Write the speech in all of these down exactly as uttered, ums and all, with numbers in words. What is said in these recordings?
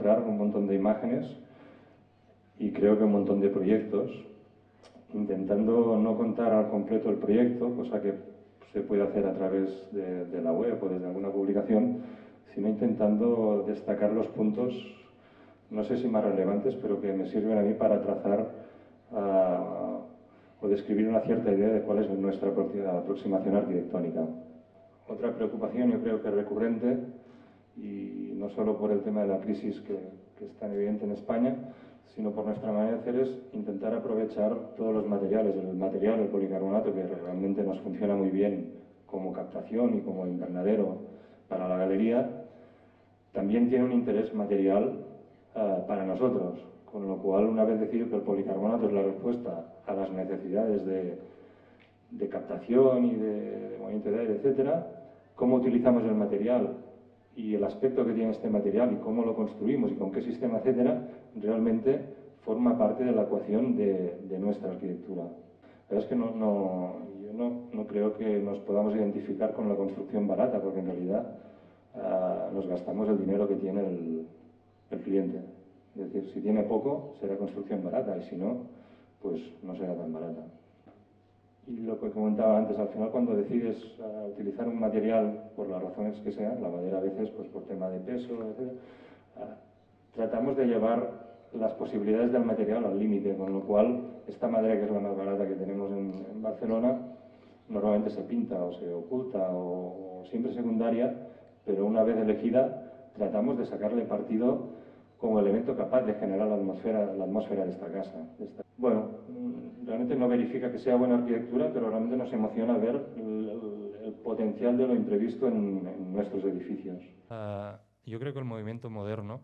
mostrar un montón de imágenes y creo que un montón de proyectos, intentando no contar al completo el proyecto, cosa que se puede hacer a través de, de la web o desde alguna publicación, sino intentando destacar los puntos, no sé si más relevantes, pero que me sirven a mí para trazar uh, o describir una cierta idea de cuál es nuestra aproximación arquitectónica. Otra preocupación, yo creo que recurrente, y no solo por el tema de la crisis que, que es tan evidente en España, sino por nuestra manera de hacer, es intentar aprovechar todos los materiales. El material, el policarbonato, que realmente nos funciona muy bien como captación y como invernadero para la galería, también tiene un interés material uh, para nosotros, con lo cual, una vez decidido que el policarbonato es la respuesta a las necesidades de, de captación y de, de movimiento de aire, etcétera, cómo utilizamos el material y el aspecto que tiene este material y cómo lo construimos y con qué sistema, etcétera, realmente forma parte de la ecuación de, de nuestra arquitectura. La verdad es que no, no, yo no, no creo que nos podamos identificar con la construcción barata, porque en realidad uh, nos gastamos el dinero que tiene el, el cliente. Es decir, si tiene poco, será construcción barata, y si no, pues no será tan barata. Y lo que comentaba antes, al final cuando decides uh, utilizar un material, por las razones que sean, la madera a veces pues por tema de peso, etcétera, uh, tratamos de llevar las posibilidades del material al límite, con lo cual esta madera, que es la más barata que tenemos en, en Barcelona, normalmente se pinta o se oculta o, o siempre secundaria, pero una vez elegida tratamos de sacarle partido como elemento capaz de generar la atmósfera, la atmósfera de esta casa. De esta... Bueno, realmente no verifica que sea buena arquitectura, pero realmente nos emociona ver el, el, el potencial de lo imprevisto en, en nuestros edificios. Uh, yo creo que el movimiento moderno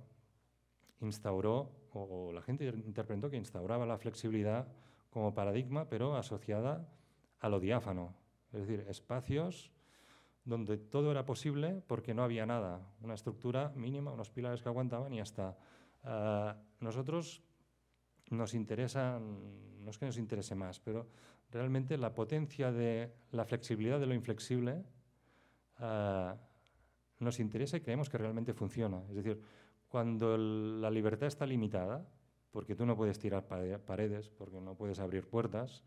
instauró, o la gente interpretó que instauraba la flexibilidad como paradigma, pero asociada a lo diáfano, es decir, espacios donde todo era posible porque no había nada, una estructura mínima, unos pilares que aguantaban y ya está. Uh, nosotros nos interesa, no es que nos interese más, pero realmente la potencia de la flexibilidad de lo inflexible uh, nos interesa y creemos que realmente funciona. Es decir, cuando el, la libertad está limitada, porque tú no puedes tirar paredes, porque no puedes abrir puertas,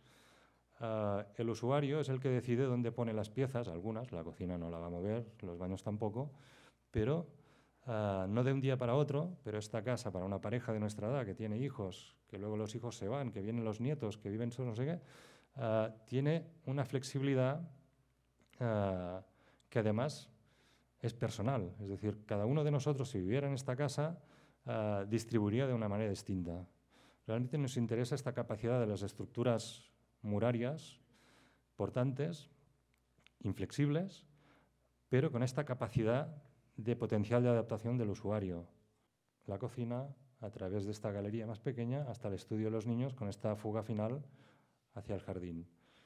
uh, el usuario es el que decide dónde pone las piezas, algunas, la cocina no la va a mover, los baños tampoco, pero uh, no de un día para otro, pero esta casa para una pareja de nuestra edad que tiene hijos, que luego los hijos se van, que vienen los nietos, que viven solos, no sé qué, uh, tiene una flexibilidad uh, que además es personal, es decir, cada uno de nosotros, si viviera en esta casa, uh, distribuiría de una manera distinta. Realmente nos interesa esta capacidad de las estructuras murarias, portantes, inflexibles, pero con esta capacidad de potencial de adaptación del usuario. La cocina, a través de esta galería más pequeña, hasta el estudio de los niños, con esta fuga final hacia el jardín.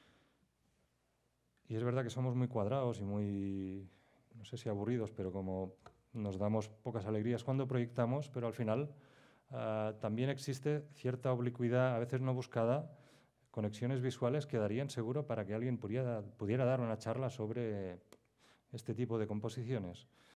Y es verdad que somos muy cuadrados y muy, no sé si aburridos, pero como nos damos pocas alegrías cuando proyectamos, pero al final uh, también existe cierta oblicuidad, a veces no buscada, conexiones visuales que darían seguro para que alguien pudiera, pudiera dar una charla sobre este tipo de composiciones.